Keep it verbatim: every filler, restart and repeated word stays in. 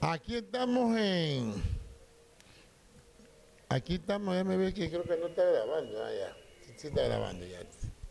Aquí estamos en. Aquí estamos, déjame ver que creo que no está grabando. Ah, ya. Sí, sí está grabando ya.